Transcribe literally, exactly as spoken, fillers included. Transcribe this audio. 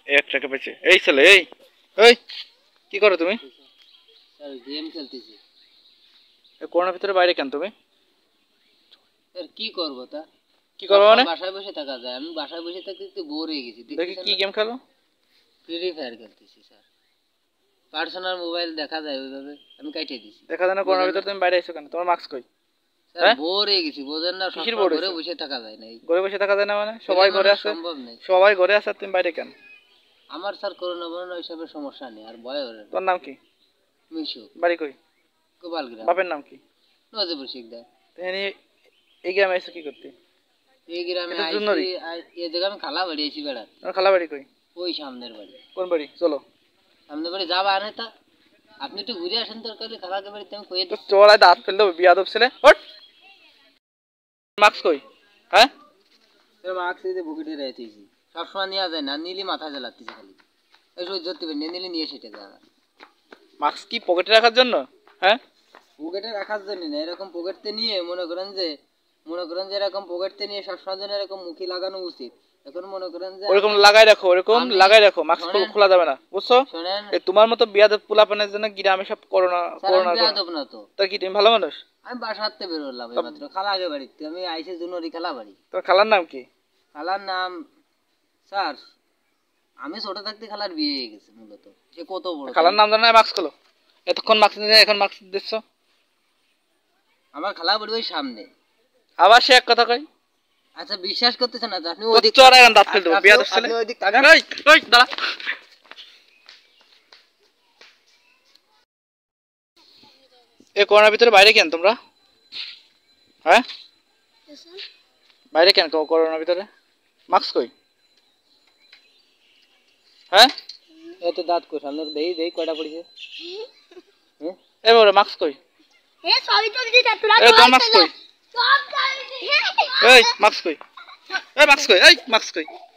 এক টাকা পেয়েছে। এই ছেলে এই এই কি করো তুমি? স্যার গেম খেলতেছি। এই করোনার ভিতরে বাইরে কেন তুমি? স্যার কি করব তা? কি করবো মানে? বাসায় বসে থাকা যায়, আমি বাসায় বসে থাকতে একটু বোর হয়ে গেছি। দেখি কি গেম খেলো? ফ্রি ফায়ার খেলতেছি স্যার। পার্সোনাল মোবাইল দেখা যায় ওইভাবে আমি কাটিয়ে দিছি। দেখা যায় না করোনার ভিতরে তুমি বাইরে এসো কেন? তোমার মাস্ক কই? স্যার বোর হয়ে গেছি, বুঝেন না, সব ঘরে বসে থাকা যায় না। ঘরে বসে থাকা যায় না মানে? সবাই ঘরে আছে, সম্ভব নেই। সবাই ঘরে আছে, তুমি বাইরে কেন? আমার স্যার করোনা মরোনা ওইসবের সমস্যা নেই, আর ভয় হলো না। তোর নাম কি? মিশু। বাড়ি কই? গোপালগ্রাম। বাপের নাম কি? নজিবুর শিকদার। তুমি এই গ্রামে এসে কি করতে? এই গ্রামে আইছি, এই জায়গা আমি খালা বাড়ি আইছি বেড়া। তোমার খালা বাড়ি কই? ওই সামনের বাড়ি। কোন বাড়ি? চলো সামনের বাড়ি যাবা আনে তা। আপনি একটু ঘুরে আসেন তরকারি খালাকে বাড়িতে আমি কইয়ে দিচ্ছি। চলাই দাঁত ফেল দেবো বিয়াদব ছেলে। হট মাস্ক কই? হ্যাঁ তোর মাস্ক এই যে বুকেটে রাখতেছি, সবসময় নিয়ে যায় না, নিলি মাথা জ্বালাতেছি খালি। এই সহ্য করতে পারি না, নিলে নিয়ে সেটা যায় না। মাস্ক কি পকেটে রাখার জন্য? হ্যাঁ পকেটে রাখার জন্য না, এরকম পকেটতে নিয়ে মনে করেন যে মনে করেন যে এরকম পকেটতে নিয়ে সবসময় জন্য এরকম মুখে লাগানো উচিত। এখন মনে করেন যে ওরকম লাগাই রাখো, ওরকম লাগাই রাখো, মাস্ক খোলা যাবে না, বুঝছো? এই তোমার মতো বিয়াদব পোলাপানের জন্য গ্রামে সব করোনা করোনা। বিয়াদব না তো। তা কি তুমি ভালো মানুষ? আমি বাসাতে বের হলাম এইমাত্র, খালাকে বাড়িতে আমি আইসে জুনরি খালা বাড়ি। তোর খালার নাম কি? খালার নাম স্যার, আমি ছোট থাকতে খালার বিয়ে হয়ে গেছে মূলত। সে কত বড় খালার নাম জানো না? মাস্ক খোলো। এতক্ষণ মাস্ক দিতে, এখন মাস্ক দিচ্ছ। আমার খালা বাড়ি ওই সামনে। আবার সে এক কথা কই। আচ্ছা বিশ্বাস করতেছেন না? আপনি ওইদিক চড়া গান দাঁত ফেল দেবো বিয়াদব ছেলে। আপনি ওইদিক তাকান। এই ওই দাঁড়া। এই করোনার ভিতরে বাইরে কেন তোমরা? হ্যাঁ বাইরে কেন করোনার ভিতরে? মাস্ক কই? হ্যাঁ এত দাঁত কই সামনে দেই দেই কয়টা পড়িছে? হ্যাঁ এই বড় মাস্ক কই? এ সবই তো দিতে তোরা এই তোর মাস্ক কই? সব গাড়ি এই মাস্ক কই? এই মাস্ক কই? এই মাস্ক কই?